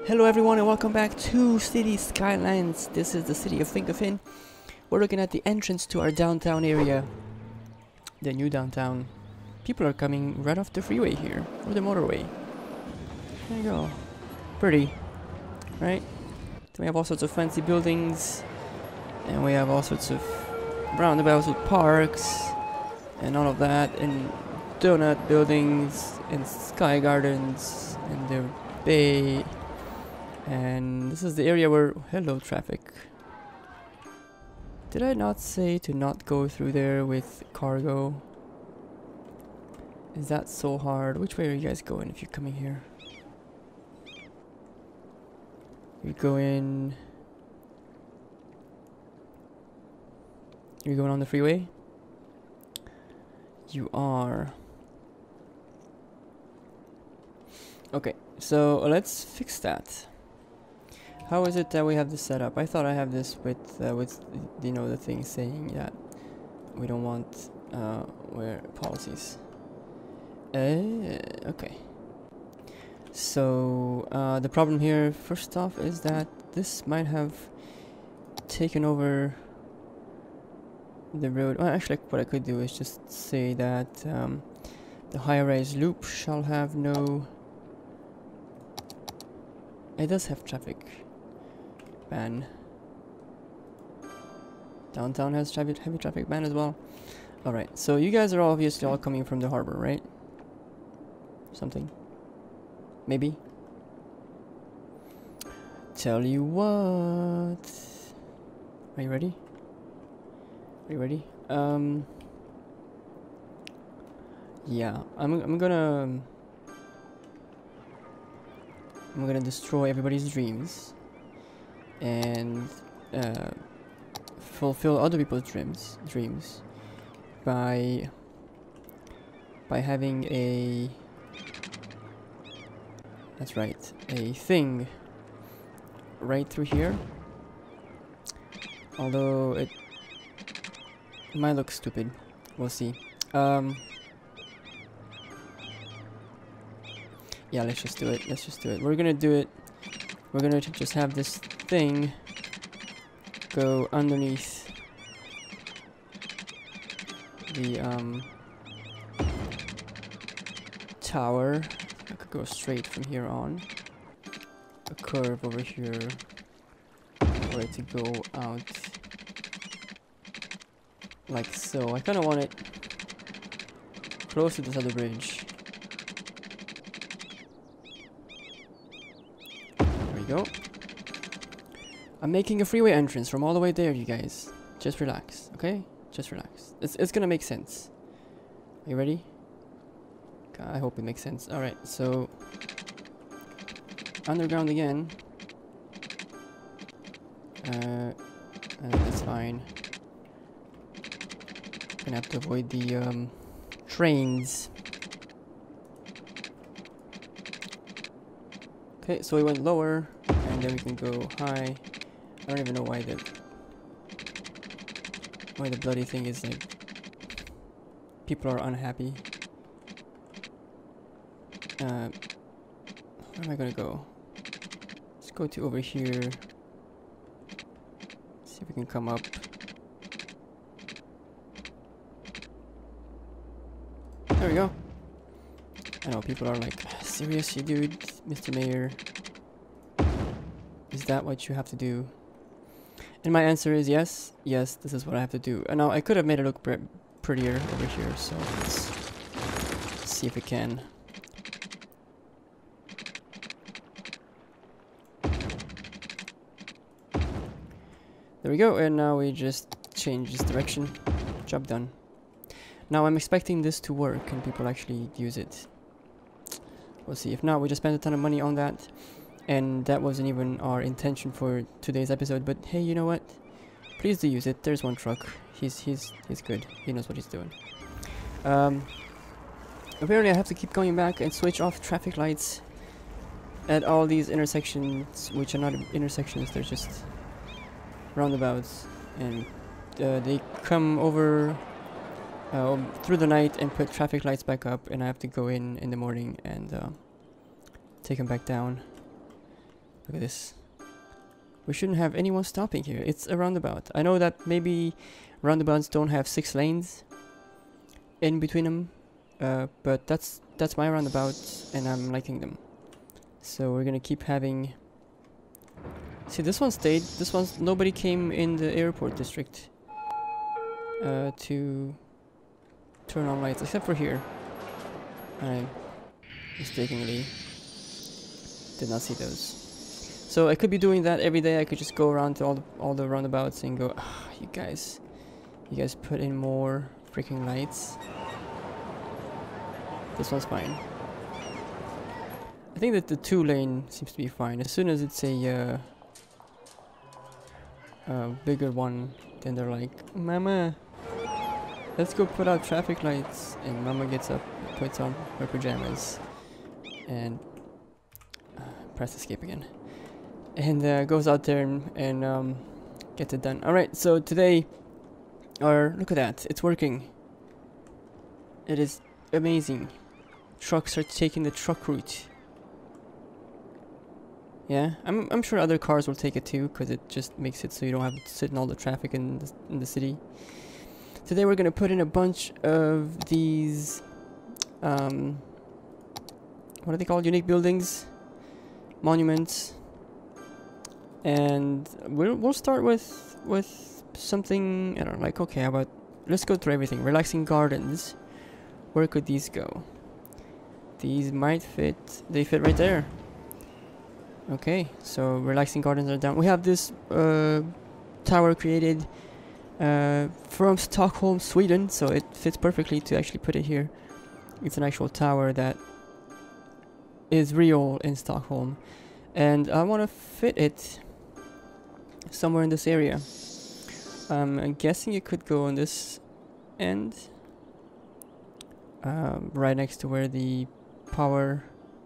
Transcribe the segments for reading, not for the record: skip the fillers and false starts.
Hello everyone and welcome back to City Skylines. This is the city of Vinkeveen. We're looking at the entrance to our downtown area. The new downtown. People are coming right off the freeway here, or the motorway. There you go. Pretty, right? Then we have all sorts of fancy buildings. And we have all sorts of roundabouts with parks. And all of that. And donut buildings. And sky gardens. And the bay. And this is the area where... Hello, traffic. Did I not say to not go through there with cargo? Is that so hard? Which way are you guys going if you're coming here? You're going... You're going on the freeway? You are... Okay, so let's fix that. How is it that we have this set up? I thought I have this with you know, the thing saying that we don't want where policies. Okay. So the problem here, first off, is that this might have taken over the road. Well, actually, what I could do is just say that the high-rise loop shall have no. It does have traffic ban. Downtown has heavy traffic ban as well. Alright, so you guys are obviously all coming from the harbor, right? Something. Maybe? Tell you what. Are you ready? Are you ready? Yeah, I'm gonna destroy everybody's dreams and fulfill other people's dreams by having a, that's right, a thing right through here. Although it might look stupid, we'll see. Yeah, let's just do it. Let's just do it. We're gonna do it. We're gonna just have this thing go underneath the tower. I could go straight from here on. A curve over here for it to go out like so. I kind of want it close to this other bridge. Go. I'm making a freeway entrance from all the way there, you guys. Just relax, okay? Just relax. It's gonna make sense. Are you ready? I hope it makes sense. Alright, so underground again. That's fine. Gonna have to avoid the trains. Okay, so we went lower, and then we can go high. I don't even know why the bloody thing is like. People are unhappy. Where am I gonna go? Let's go to over here. See if we can come up. There we go. I know people are like, seriously, dude, Mr. Mayor, is that what you have to do? And my answer is yes. Yes, this is what I have to do. And now I could have made it look prettier over here, so let's see if we can. There we go, and now we just change this direction. Job done. Now I'm expecting this to work and people actually use it. We'll see. If not, we just spent a ton of money on that, and that wasn't even our intention for today's episode. But hey, you know what? Please do use it. There's one truck. He's good. He knows what he's doing. Apparently, I have to keep going back and switch off traffic lights at all these intersections, which are not intersections. They're just roundabouts, and they come over through the night and put traffic lights back up, and I have to go in the morning and take them back down. Look at this. We shouldn't have anyone stopping here. It's a roundabout. I know that maybe roundabouts don't have 6 lanes in between them, but that's my roundabout, and I'm liking them. So we're gonna keep having. See, this one stayed. This one's nobody came in the airport district to turn on lights, except for here. I mistakenly did not see those. So I could be doing that every day. I could just go around to all the roundabouts and go, ah, you guys put in more freaking lights. This one's fine. I think that the 2-lane seems to be fine. As soon as it's a bigger one, then they're like, Mama, let's go put out traffic lights. And Mama gets up, puts on her pajamas, and press escape again. And goes out there and gets it done. Alright, so today, look at that, it's working. It is amazing. Trucks are taking the truck route. Yeah, I'm sure other cars will take it too, because it just makes it so you don't have to sit in all the traffic in the city. Today we're gonna put in a bunch of these, what are they called? Unique buildings, monuments, and we'll start with something, I don't know, like, okay, how about let's go through everything. Relaxing gardens. Where could these go? These might fit. They fit right there. Okay, so relaxing gardens are down. We have this tower created from Stockholm, Sweden, so it fits perfectly to actually put it here. It's an actual tower that is real in Stockholm, and I want to fit it somewhere in this area. I'm guessing it could go on this end, right next to where the power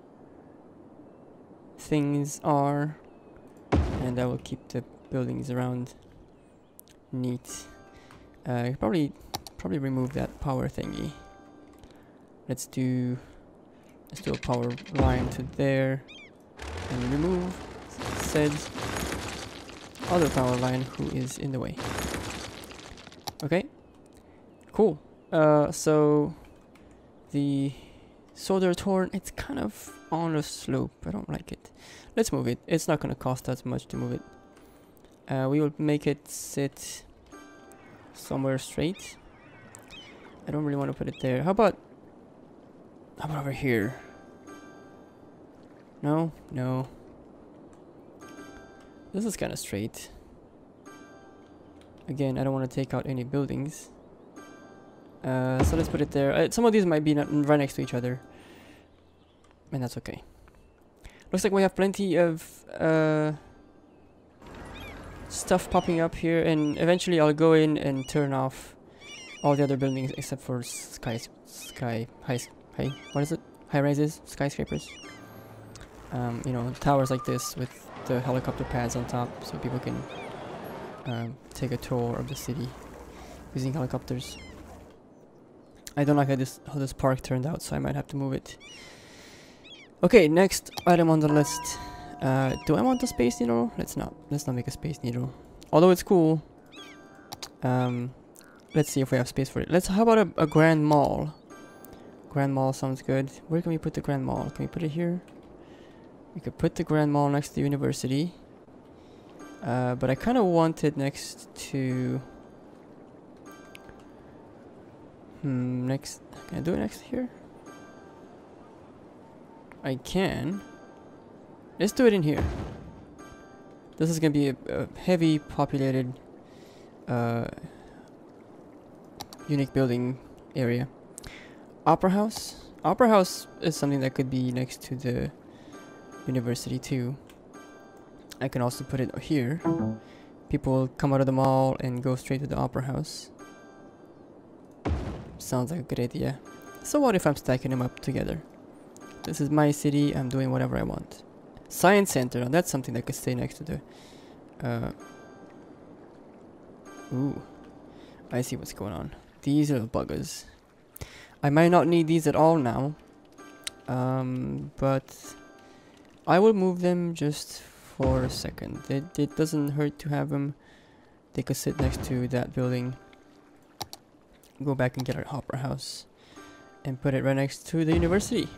things are, and that will keep the buildings around neat. Probably remove that power thingy. Let's do a power line to there, and remove said other power line who is in the way. Okay, cool. So the Soldier Torn, it's kind of on a slope. I don't like it. Let's move it. It's not going to cost us much to move it. We will make it sit somewhere straight. I don't really want to put it there. How about over here? No. This is kind of straight. Again, I don't want to take out any buildings. So let's put it there. Some of these might be right next to each other, and that's okay. Looks like we have plenty of stuff popping up here, and eventually I'll go in and turn off all the other buildings except for high rises, skyscrapers. You know, towers like this with the helicopter pads on top, so people can take a tour of the city using helicopters. I don't like how this park turned out, so I might have to move it. Okay, next item on the list. Do I want a space needle? Let's not make a space needle. Although it's cool. Let's see if we have space for it. How about a grand mall? Grand mall sounds good. Where can we put the grand mall? Can we put it here? We could put the grand mall next to the university. But I kind of want it next to... can I do it next here? I can. Let's do it in here. This is gonna be a heavy populated unique building area. Opera House. Opera House is something that could be next to the university too. I can also put it here. People come out of the mall and go straight to the Opera House. Sounds like a good idea. So what if I'm stacking them up together? This is my city, I'm doing whatever I want. Science Center, now that's something that could stay next to the... Ooh. I see what's going on. These are the buggers. I might not need these at all now. But... I will move them just for a second. It doesn't hurt to have them. They could sit next to that building. Go back and get our hopper house and put it right next to the university.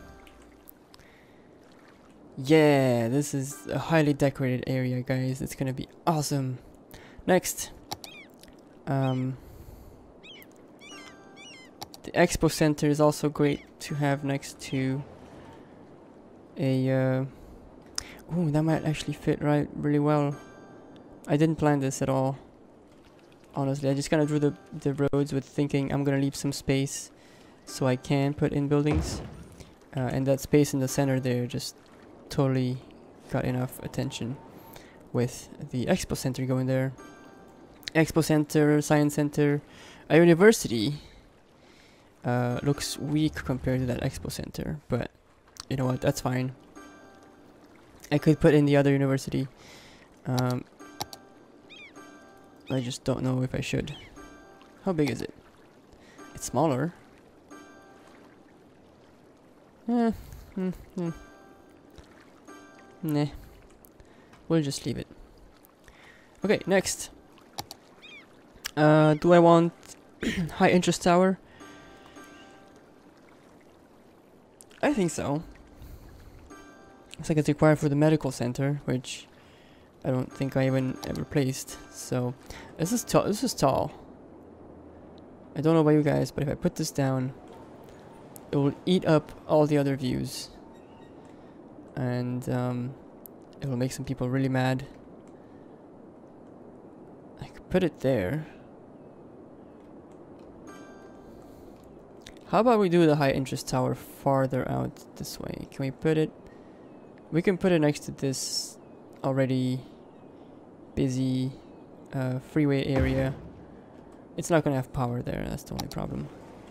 Yeah, this is a highly decorated area, guys. It's gonna be awesome. Next, the expo center is also great to have next to a ooh, that might actually fit really well. I didn't plan this at all, honestly. I just kind of drew the roads with thinking I'm gonna leave some space so I can put in buildings, and that space in the center there just totally got enough attention with the expo center going there. Expo center, science center, a university looks weak compared to that expo center, but you know what, that's fine. I could put in the other university. I just don't know if I should. How big is it? It's smaller. Nah. We'll just leave it. Okay, next. Do I want high interest tower? I think so. Looks like it's required for the medical center, which I don't think I even ever placed. So this is tall. This is tall. I don't know about you guys, but if I put this down, it will eat up all the other views, and it will make some people really mad. I could put it there. How about we do the high interest tower farther out this way? Can we put it? We can put it next to this already busy freeway area. It's not gonna have power there, that's the only problem.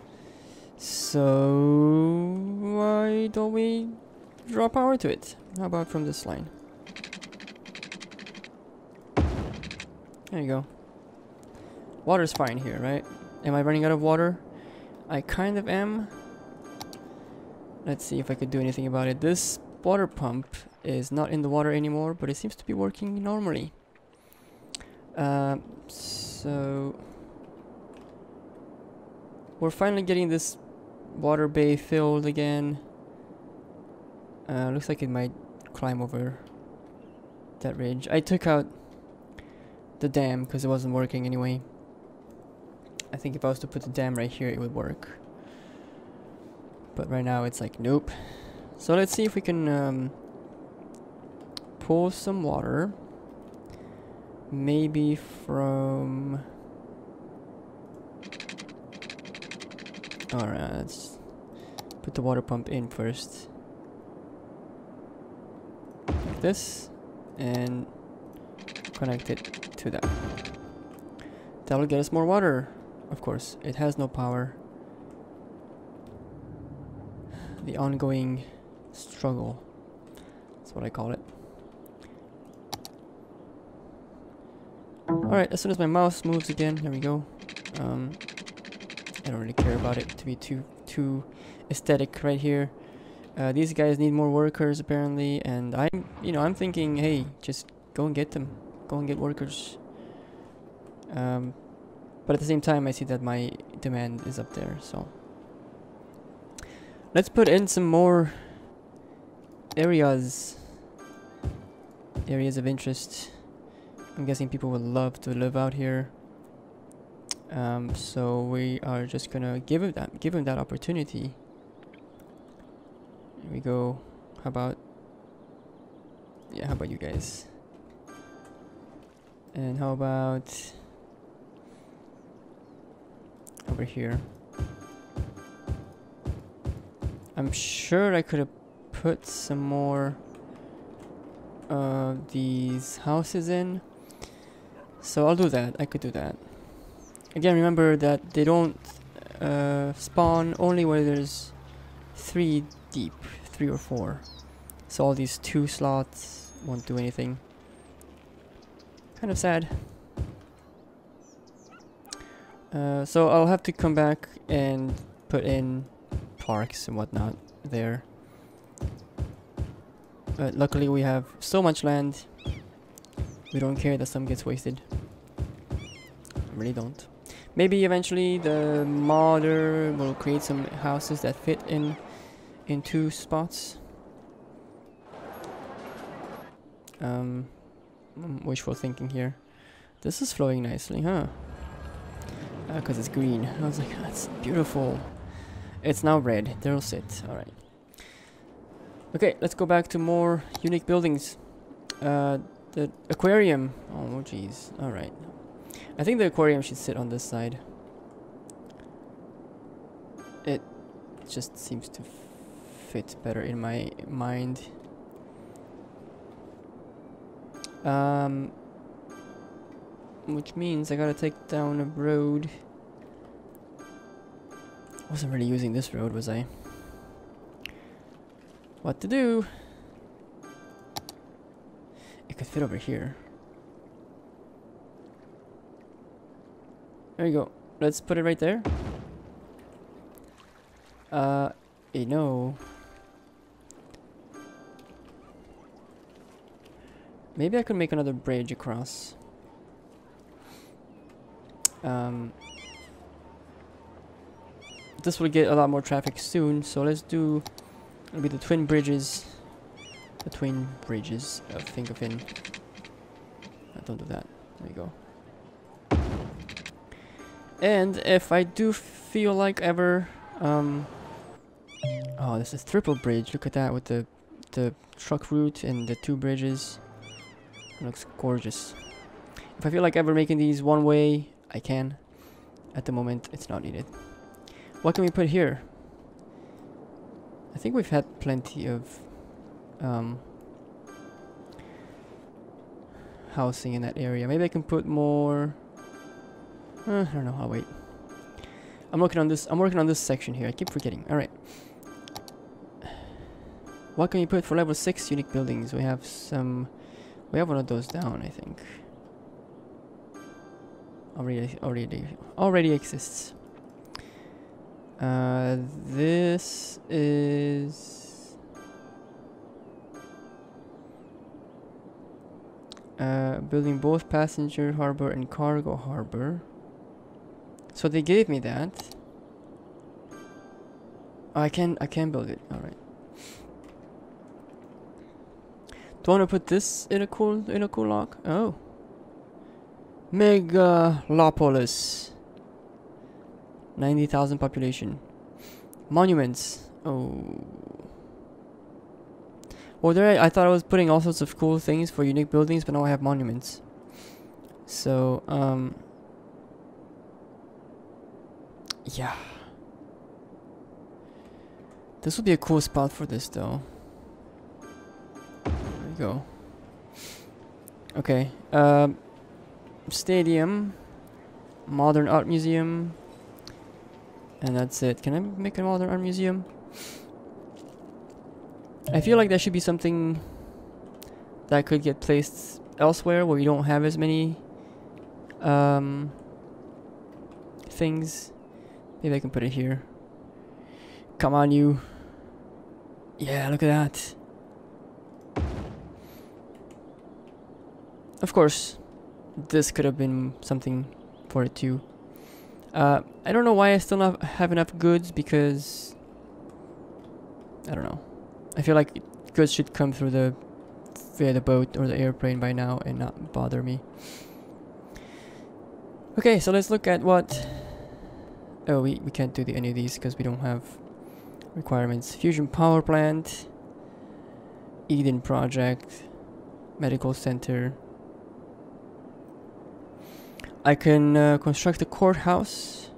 So why don't we draw power to it? How about from this line? There you go. Water's fine here, right? Am I running out of water? I kind of am. Let's see if I could do anything about it. This water pump is not in the water anymore, but it seems to be working normally. So we're finally getting this water bay filled again. Looks like it might climb over that ridge. I took out the dam because it wasn't working anyway. I think if I was to put the dam right here, it would work. But right now it's like, nope. So let's see if we can pull some water. Maybe from... Alright, let's put the water pump in first. Like this. And connect it to that. That'll get us more water. Of course, it has no power. The ongoing struggle. That's what I call it. Alright, as soon as my mouse moves again, there we go. I don't really care about it to be too aesthetic right here. These guys need more workers apparently, and I'm thinking, hey, just go and get them. Go and get workers. But at the same time, I see that my demand is up there, so let's put in some more areas of interest. I'm guessing people would love to live out here. So we are just gonna give him that opportunity. Here we go. How about you guys? And how about over here? I'm sure I could have put some more of these houses in. So I'll do that. I could do that. Again, remember that they don't spawn only where there's 3 deep, 3 or 4. So all these 2 slots won't do anything. Kind of sad. So I'll have to come back and put in parks and whatnot there. But luckily we have so much land We don't care that some gets wasted. Really don't. Maybe eventually the modder will create some houses that fit in two spots. Wishful thinking here. This is flowing nicely, huh? Because it's green. I was like, that's beautiful. It's now red. There'll sit. Alright. Okay, let's go back to more unique buildings. The aquarium. Oh, jeez. Alright. I think the aquarium should sit on this side. It just seems to fit better in my mind. Which means I gotta take down a road. Wasn't really using this road, was I? What to do? It could fit over here. There you go. Let's put it right there. No. Maybe I could make another bridge across. This will get a lot more traffic soon, so let's do... It'll be the twin bridges. The twin bridges of Vinkeveen. Don't do that. There you go. And if I do feel like ever... oh, this is triple bridge. Look at that with the truck route and the two bridges. It looks gorgeous. If I feel like ever making these one way, I can. At the moment, it's not needed. What can we put here? I think we've had plenty of housing in that area. Maybe I can put more. I don't know. I'll wait. I'm working on this. I'm working on this section here. I keep forgetting. All right. What can we put for level 6 unique buildings? We have some. We have one of those down, I think. Already exists. This is building both passenger harbor and cargo harbor. So they gave me that. Oh, I can build it. All right. Do I want to put this in a cool lock? Oh. Megalopolis. 90,000 population. Monuments. Oh. Well, there I thought I was putting all sorts of cool things for unique buildings, but now I have monuments. So, yeah. This would be a cool spot for this, though. There we go. Okay. Stadium. Modern art museum. And that's it. Can I make a modern art museum? I feel like that should be something that could get placed elsewhere where you don't have as many things. Maybe I can put it here. Come on, you. Yeah, look at that. Of course, this could have been something for it too. I don't know why I still not have enough goods, because I don't know. I feel like goods should come through via the boat or the airplane by now and not bother me. Okay, so let's look at what... Oh, we can't do any of these because we don't have requirements. Fusion power plant, Eden project, medical center. I can construct a courthouse.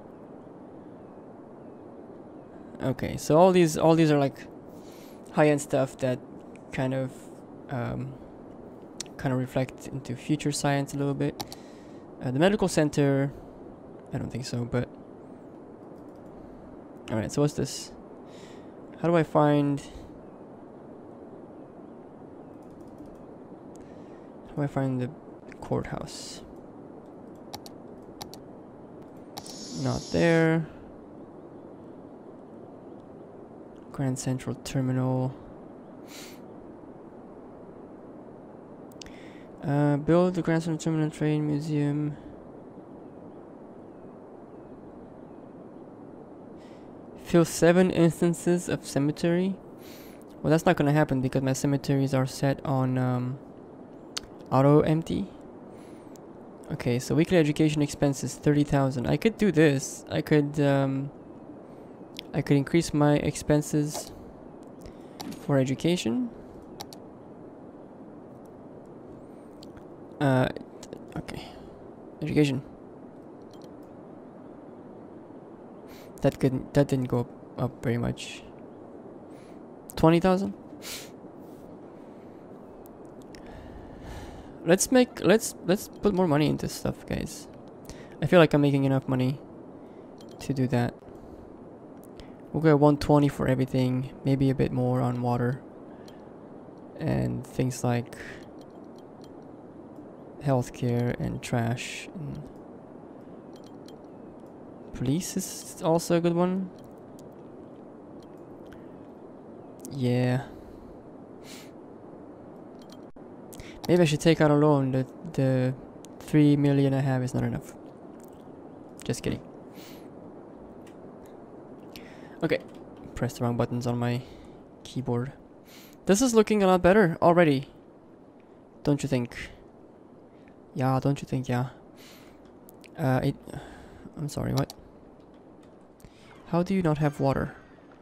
Okay, so all these are like high-end stuff that kind of reflect into future science a little bit. The medical center, I don't think so, but all right. So what's this? How do I find the courthouse? Not there. Grand Central Terminal. Build the Grand Central Terminal Train Museum. Fill 7 instances of cemetery. Well, that's not gonna happen because my cemeteries are set on auto empty. Okay, so weekly education expenses 30,000. I could do this. I could increase my expenses for education. Okay, education. That didn't go up very much. 20,000. Let's put more money into stuff, guys. I feel like I'm making enough money to do that. We'll go 120 for everything, maybe a bit more on water and things like healthcare and trash. And police is also a good one. Yeah. Maybe I should take out a loan. The 3 million I have is not enough. Just kidding. Okay. Press the wrong buttons on my keyboard. This is looking a lot better already. Don't you think? Yeah, don't you think? Yeah. I'm sorry, what? How do you not have water?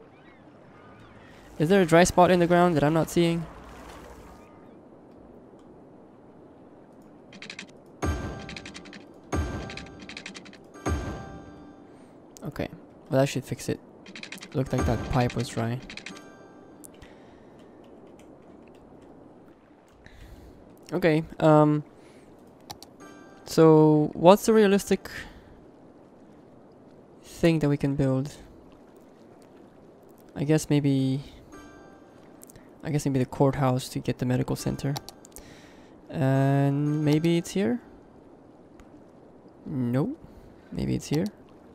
Is there a dry spot in the ground that I'm not seeing? Okay, well that should fix it. Looked like that pipe was dry. Okay, so what's the realistic thing that we can build? I guess maybe the courthouse to get the medical center. And maybe it's here? No. Maybe it's here.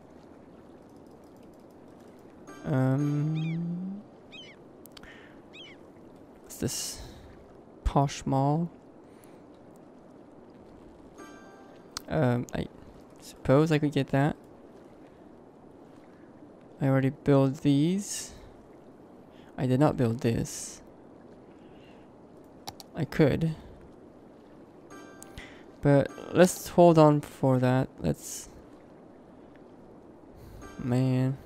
What's this? Posh mall. I suppose I could get that. I already built these. I did not build this. I could. But let's hold on for that. Let's... Man.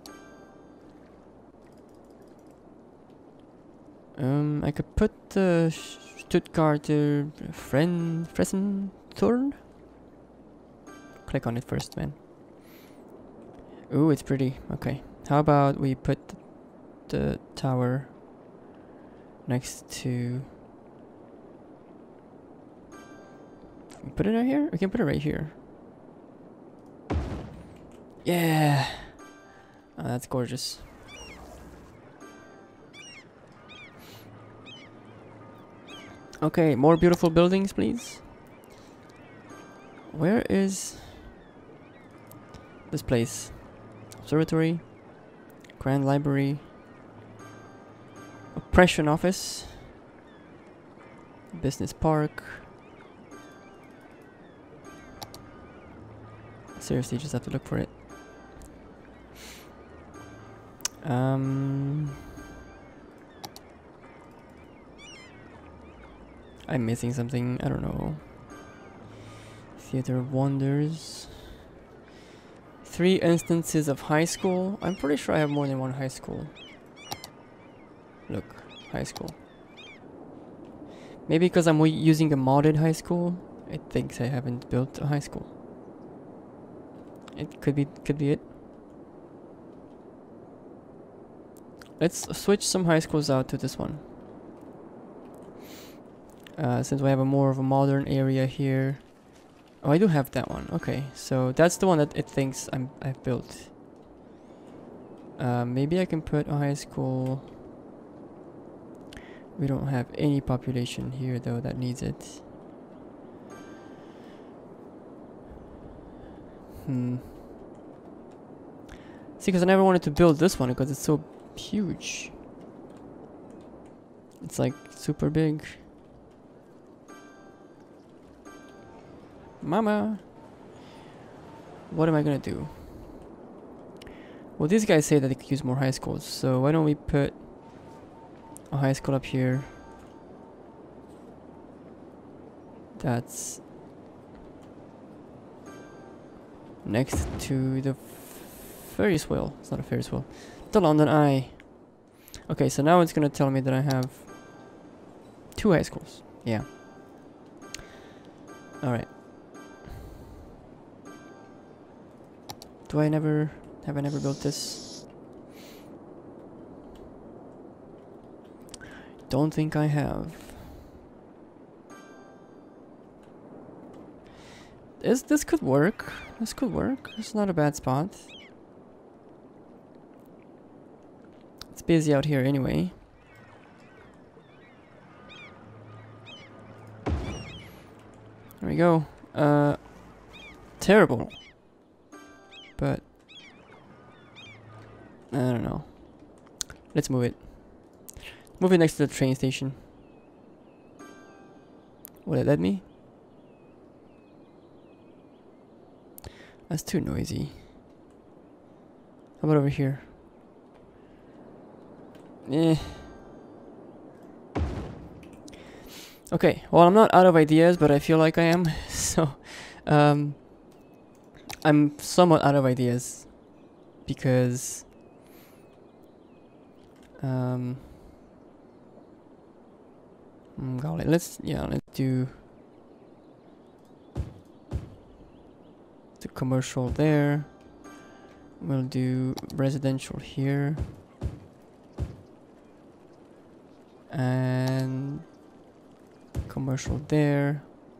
I could put the Stuttgarter Fressenturm. Click on it first, man. Ooh, it's pretty. Okay. How about we put the tower next to... Put it right here? We can put it right here. Yeah! Oh, that's gorgeous. Okay, more beautiful buildings, please. Where is this place? Observatory, Grand Library, Oppression Office, Business Park. Seriously, just have to look for it. I'm missing something, I don't know. Theater of Wonders. 3 instances of high school. I'm pretty sure I have more than one high school. Look, high school. Maybe because I'm using a modded high school, it thinks I haven't built a high school. It could be it. Let's switch some high schools out to this one. Since we have a more of a modern area here. Oh, I do have that one. Okay, so that's the one that it thinks I've built. Maybe I can put a high school. We don't have any population here though that needs it. See, because I never wanted to build this one because it's so huge. It's like super big. Mama! What am I gonna do? Well, these guys say that they could use more high schools, so why don't we put a high school up here? That's next to the Ferris wheel. It's not a Ferris wheel. The London Eye. Okay, so now it's gonna tell me that I have 2 high schools. Yeah. Alright. Have I never built this? Don't think I have. This could work. This could work. It's not a bad spot. It's busy out here anyway. There we go. Terrible. But I don't know. Let's move it. Move it next to the train station. Will it let me? That's too noisy. How about over here? Eh. Okay, well, I'm not out of ideas, but I feel like I am. So, I'm somewhat out of ideas because golly, let's do the commercial there. We'll do residential here and commercial there.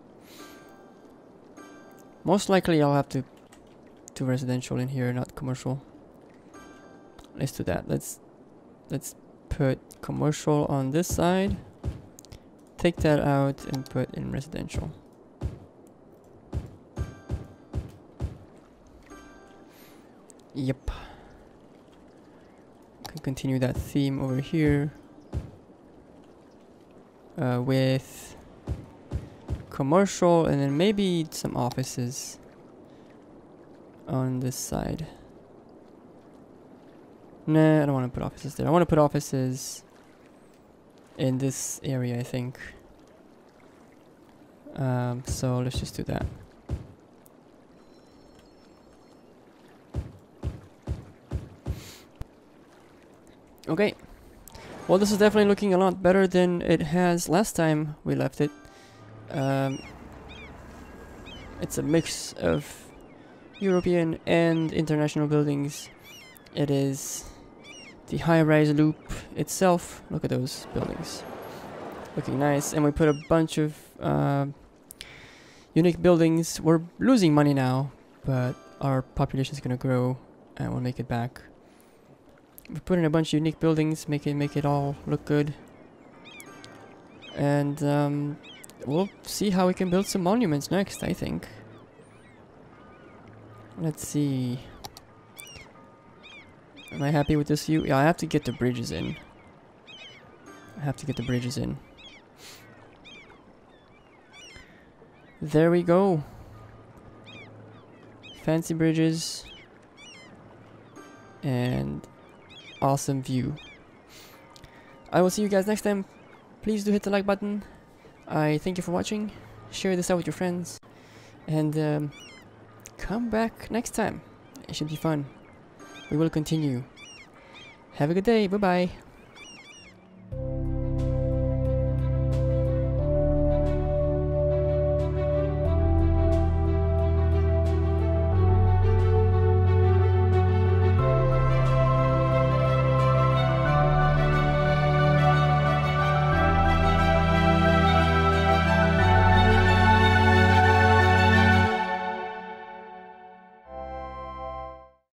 Most likely I'll have to do residential in here, not commercial. Let's do that. Let's put commercial on this side, take that out and put in residential. Yep. Can continue that theme over here with commercial and then maybe some offices on this side. Nah, I don't want to put offices there. I want to put offices in this area, I think. So let's just do that. Okay. Well, this is definitely looking a lot better than it has last time we left it. It's a mix of European and international buildings. It is the high-rise loop itself. Look at those buildings. Looking nice. And we put a bunch of unique buildings. We're losing money now, but our population is going to grow and we'll make it back. We put in a bunch of unique buildings, make it all look good. And we'll see how we can build some monuments next, I think. Let's see. Am I happy with this view? Yeah, I have to get the bridges in. There we go. Fancy bridges. And awesome view. I will see you guys next time. Please do hit the like button. I thank you for watching. Share this out with your friends. And come back next time. It should be fun. We will continue. Have a good day. Bye bye.